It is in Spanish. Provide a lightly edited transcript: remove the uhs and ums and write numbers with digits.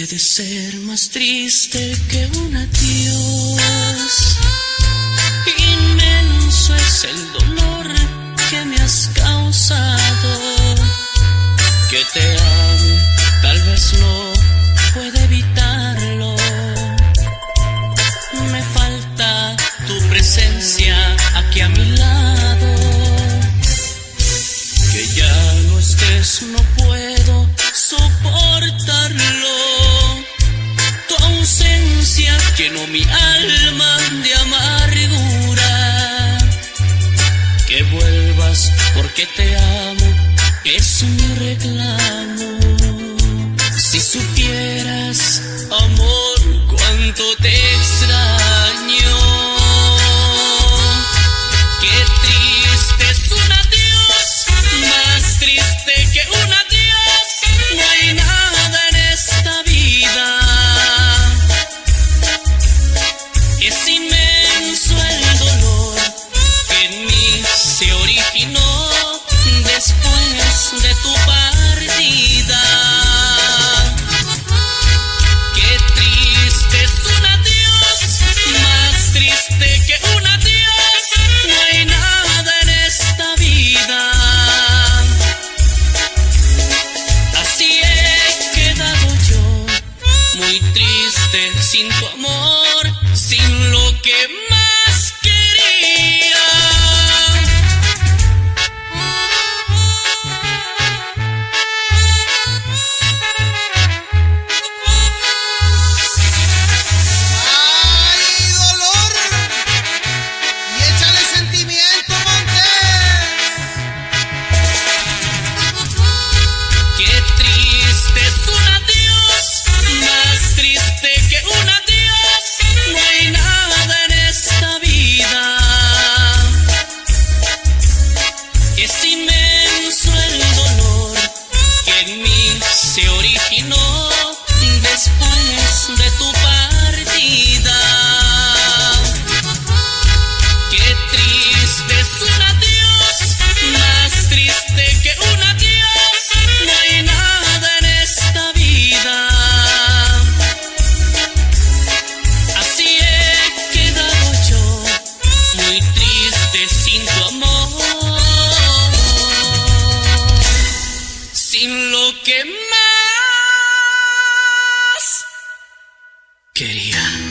puede ser más triste que un adiós. Inmenso es el dolor que me has causado. Que te ame, tal vez no pueda evitarlo. Me falta tu presencia aquí a mi lado. Que ya no estés, no puedo soportarlo. Tu ausencia llenó mi alma de amargura. Que vuelvas porque te amo, es mi reclamo. Si supieras, amor, cuánto te extraño. Qué triste es un adiós, más triste que un adiós. No hay nada en esta vida. Es inmenso el dolor que en mí se originó después de tu partida. Qué triste es un adiós, más triste que un adiós. No hay nada en esta vida. Así he quedado yo, muy triste sin tu amor, sin lo que más quería. Es inmenso el dolor que en mí se originó después de tu partida. Qué triste es un adiós, más triste que un adiós. No hay nada en esta vida. Así he quedado yo, muy triste sin tu amor. Sin lo que más quería.